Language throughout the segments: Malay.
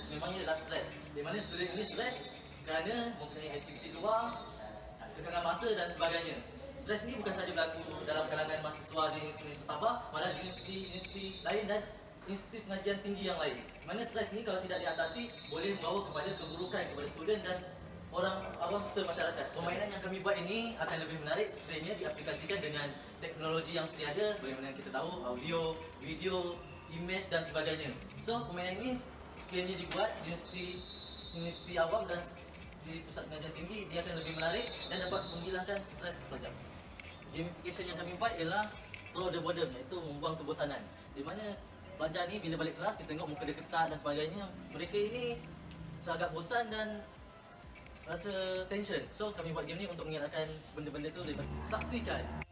sememangnya adalah stres. Di mana student ini stres kerana mempunyai aktiviti luar, kekangan masa dan sebagainya. Stres ini bukan sahaja berlaku dalam kalangan mahasiswa di Universiti Sabah, malah di universiti lain dan institusi pengajian tinggi yang lain. Mana stres ini kalau tidak diatasi boleh membawa kepada keburukan kepada student dan orang awam serta masyarakat. Permainan yang kami buat ini akan lebih menarik sekiranya diaplikasikan dengan teknologi yang sedia ada, bagaimana kita tahu audio, video, image dan sebagainya. So permainan ini sekiranya dibuat di universiti awam dan di pusat pengajian tinggi, dia akan lebih menarik dan dapat menghilangkan stres pelajar. Gamification yang kami buat ialah throw the boredom, iaitu membuang kebosanan. Di mana pelajar ni bila balik kelas kita tengok muka dia ketat dan sebagainya, mereka ini agak bosan dan rasa tension. So kami buat game ni untuk mengelakkan benda-benda tu. Saksikan.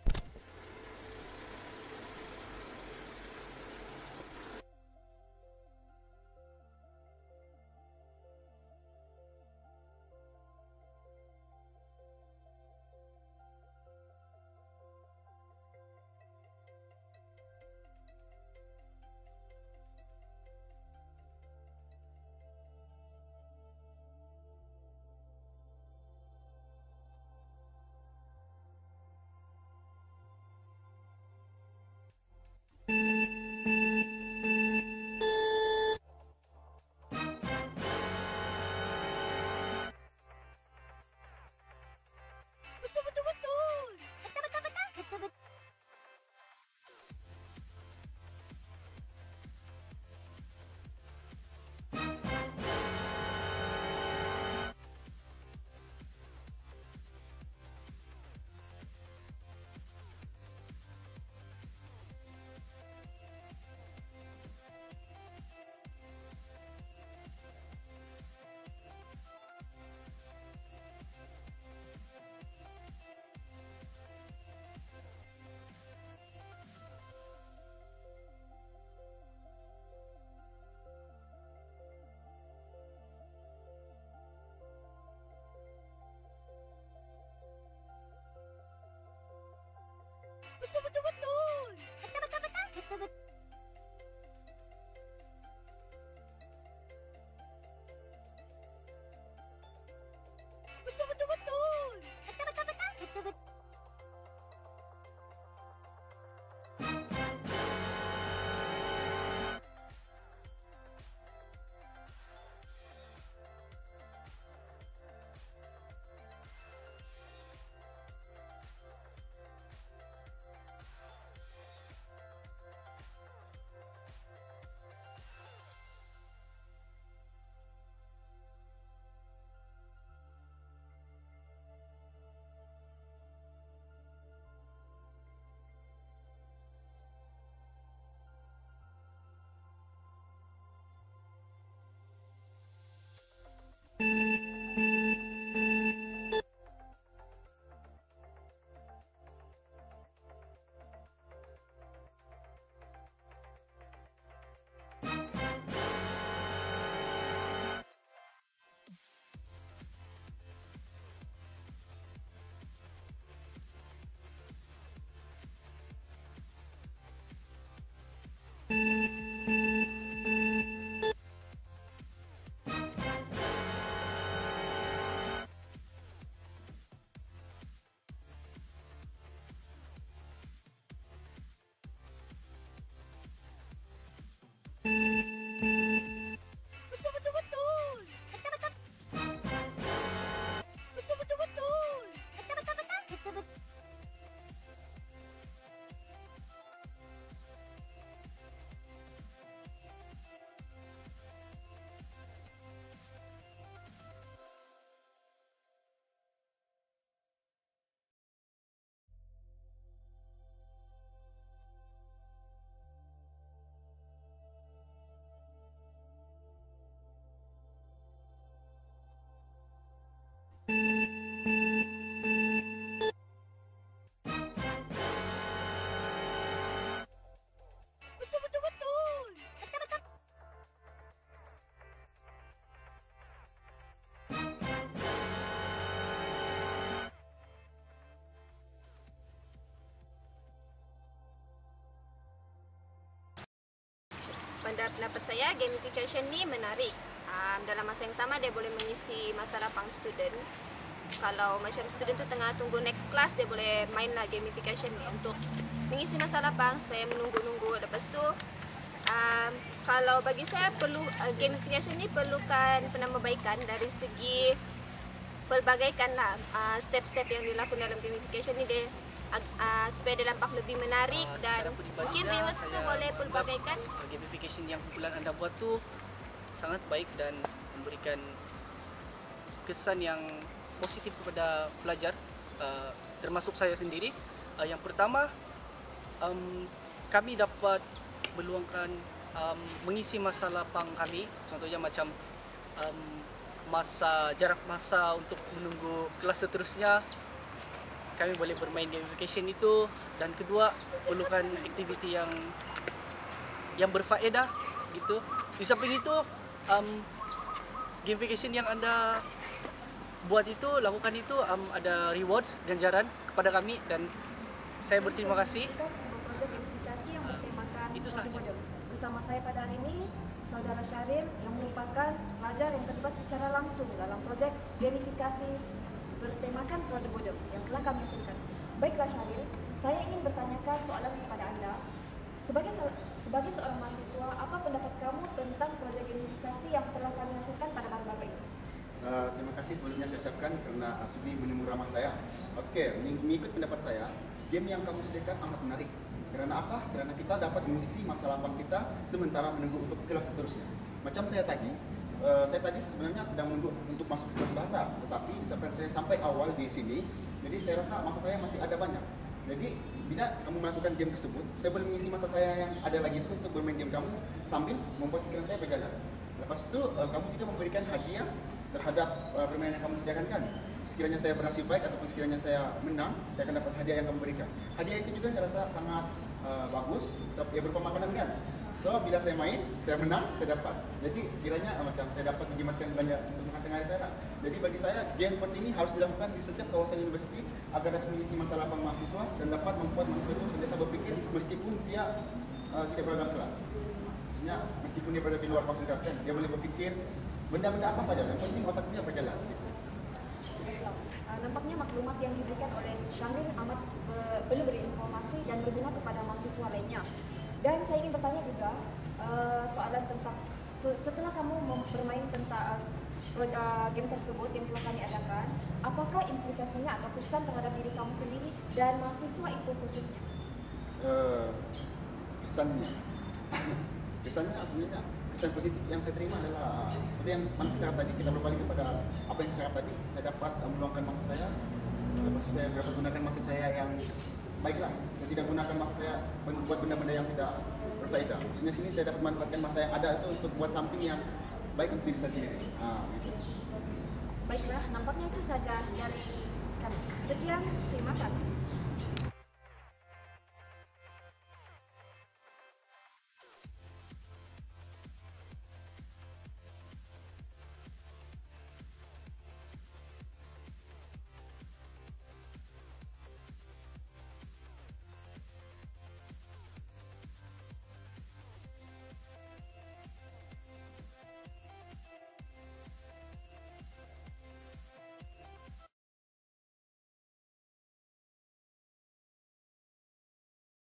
Pada pendapat saya, gamification ni menarik. dalam masa yang sama dia boleh mengisi masa lapang student. Kalau macam student tu tengah tunggu next class, dia boleh main lah gamification ni untuk mengisi masa lapang supaya menunggu-nunggu. Lepas tu kalau bagi saya perlu gamification ni perlukan penambahbaikan dari segi pelbagaikan lah step-step yang dilakukan dalam gamification ni dia supaya dia nampak lebih menarik dan mungkin rewards tu boleh pelbagaikan. Gamification yang kumpulan anda buat tu sangat baik dan memberikan kesan yang positif kepada pelajar, termasuk saya sendiri. Yang pertama, kami dapat meluangkan mengisi masa lapang kami, contohnya macam jarak masa untuk menunggu kelas seterusnya, kami boleh bermain gamification itu. Dan kedua, perlukan aktiviti yang berfaedah gitu. Di samping itu, gamification yang anda buat itu, lakukan itu, ada rewards, ganjaran kepada kami, dan saya berterima kasih. Sebuah projek gamifikasi yang bertemakan Itu sahaja. Bersama saya pada hari ini, Saudara Syahril yang merupakan pelajar yang terlibat secara langsung dalam projek gamifikasi bertemakan Rada Bodoh yang telah kami hasilkan. Baiklah Syahril, saya ingin bertanyakan soalan kepada Anda. Sebagai seorang mahasiswa, apa pendapat kamu tentang projek gamifikasi yang telah kami hasilkan pada baru-baru ini? Terima kasih sebelumnya saya ucapkan karena sudi menunggu ramah saya. Oke, mengikut pendapat saya, game yang kamu sediakan amat menarik. Karena apa? Karena kita dapat mengisi masa lapang kita sementara menunggu untuk kelas seterusnya. Macam saya tadi sebenarnya sedang menunggu untuk masuk ke kelas bahasa, tetapi disebabkan saya sampai awal di sini, jadi saya rasa masa saya masih ada banyak. Jadi bila kamu melakukan game tersebut, saya boleh mengisi masa saya yang ada lagi itu untuk bermain game kamu sambil membuat pikiran saya berjalan. Lepas itu kamu juga memberikan hadiah terhadap permainan yang kamu sediakan kan. Sekiranya saya berhasil baik ataupun sekiranya saya menang, saya akan dapat hadiah yang kamu berikan. Hadiah itu juga saya rasa sangat bagus, ya berupa makanan kan. So bila saya main, saya menang, saya dapat. Jadi kiranya macam saya dapat menjimatkan banyak untuk menghantar hari saya. Jadi bagi saya game seperti ini harus dilakukan di setiap kawasan universiti agar dapat mengisi masa lapang mahasiswa dan dapat membuat mahasiswa itu sentiasa berpikir meskipun dia tidak berada dalam kelas. Maksudnya meskipun dia berada di luar fakultas kan, dia boleh berpikir benda-benda apa saja, yang penting otak dia berjalan. Nampaknya maklumat yang diberikan oleh Syahril amat perlu berinformasi dan berguna kepada mahasiswa lainnya. Dan saya ingin bertanya juga soalan tentang setelah kamu bermain tentang game tersebut yang telah kami adakan, apakah implikasinya atau kesan terhadap diri kamu sendiri dan mahasiswa itu khususnya? Kesannya sebenarnya kesan positif yang saya terima adalah seperti yang mana saya cakap tadi, kita berbalik kepada apa yang saya cakap tadi. Saya dapat meluangkan masa saya, lepas itu saya dapat gunakan masa saya yang baiklah. Saya tidak gunakan masa saya buat benda-benda yang tidak berfaedah. Maksudnya sini saya dapat manfaatkan masa yang ada itu untuk buat something yang baik untuk diri saya sendiri. Gitu. Baiklah, nampaknya itu saja dari kami. Sekian, terima kasih.